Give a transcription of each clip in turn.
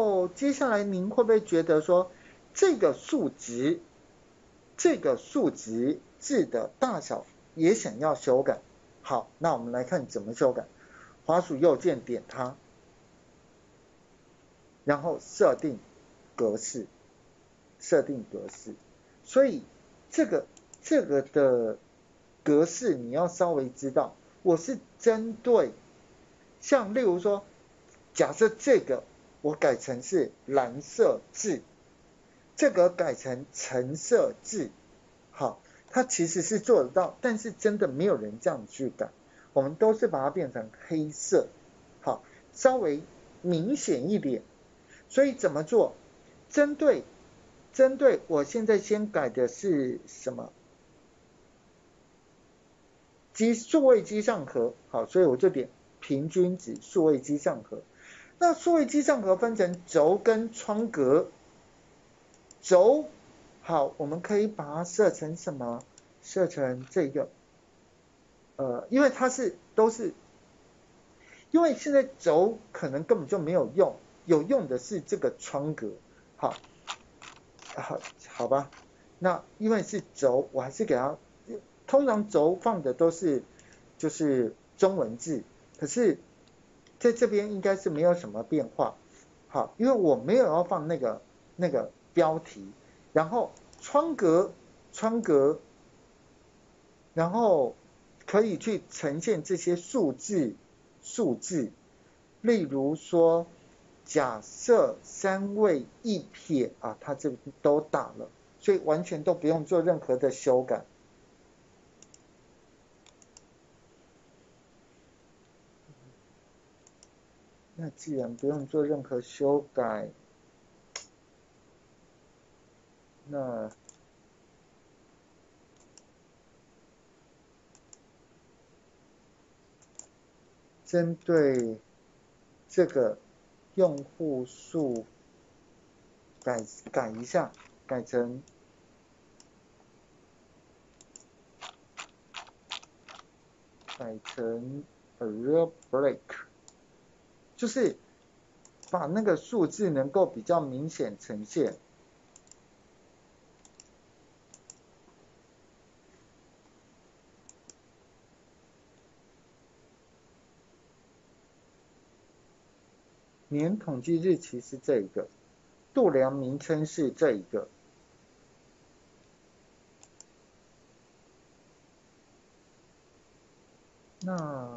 后接下来您会不会觉得说，这个数值字的大小也想要修改？好，那我们来看怎么修改。滑鼠右键点它，然后设定格式，所以这个的格式你要稍微知道。我是针对像例如说，假设这个我改成是蓝色字，这个改成橙色字，好，它其实是做得到，但是真的没有人这样去改，我们都是把它变成黑色，好，稍微明显一点。所以怎么做？针对我现在先改的是什么？数位机上盒，好，所以我就点平均值数位机上盒。那数位机上盒分成轴跟窗格，轴，好，我们可以把它设成什么？设成这个，因为它都是，因为现在轴可能根本就没有用，有用的是这个窗格，好，好吧，那因为是轴，我还是给它。通常轴放的都是就是中文字，可是在这边应该是没有什么变化。好，因为我没有要放那个标题，然后窗格，然后可以去呈现这些数字，例如说假设3位1撇啊，它这都打了，所以完全都不用做任何的修改。那既然不用做任何修改，那针对这个用户数改一下，改成area break， 就是把那个数字能够比较明显呈现。年统计日期是这一个，度量名称是这一个。那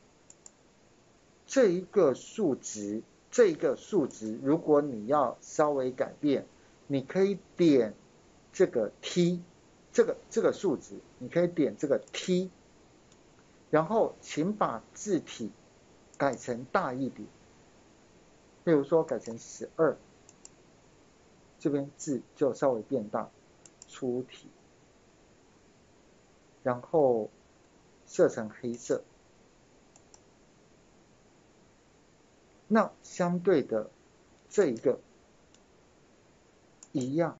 这一个数值，如果你要稍微改变，你可以点这个 T， 这个数值，你可以点这个 T， 然后请把字体改成大一点，例如说改成12，这边字就稍微变大，粗体，然后设成黑色。那相对的这一个一样，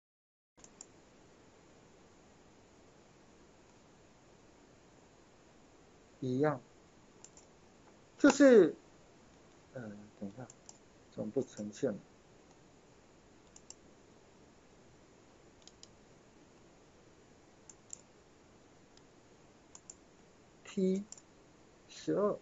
就是等一下，怎么不呈现了？T12。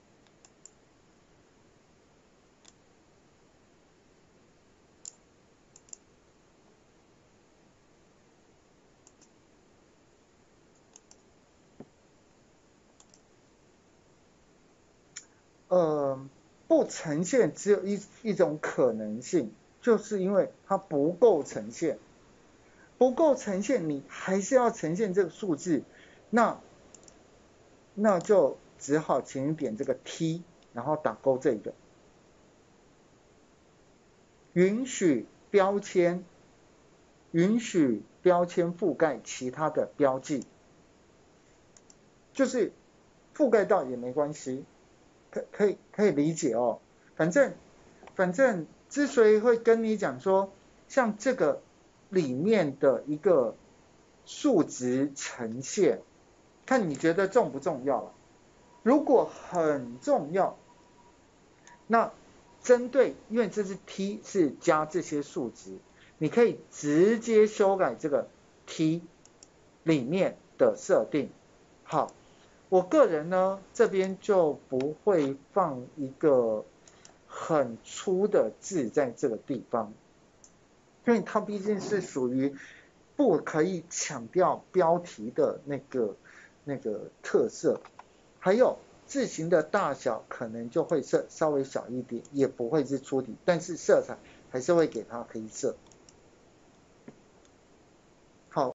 不呈现只有一种可能性，就是因为它不够呈现，你还是要呈现这个数字，那就只好请你点这个 T， 然后打勾这个，允许标签覆盖其他的标记，就是覆盖到也没关系。可以理解哦。反正之所以会跟你讲说，像这个里面的一个数值呈现，看你觉得重不重要了。如果很重要，那针对，因为这是 T 是加这些数值，你可以直接修改这个 T 里面的设定。好，我个人呢这边就不会放一个很粗的字在这个地方，因为它毕竟是属于不可以强调标题的那个特色，还有字形的大小可能就会稍微小一点，也不会是粗体，但是色彩还是会给它黑色。